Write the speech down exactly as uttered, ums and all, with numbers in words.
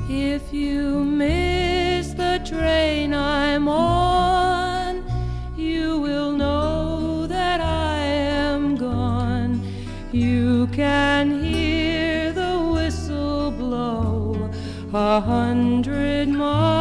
If you miss the train I'm on, you will know that I am gone. You can hear the whistle blow a hundred miles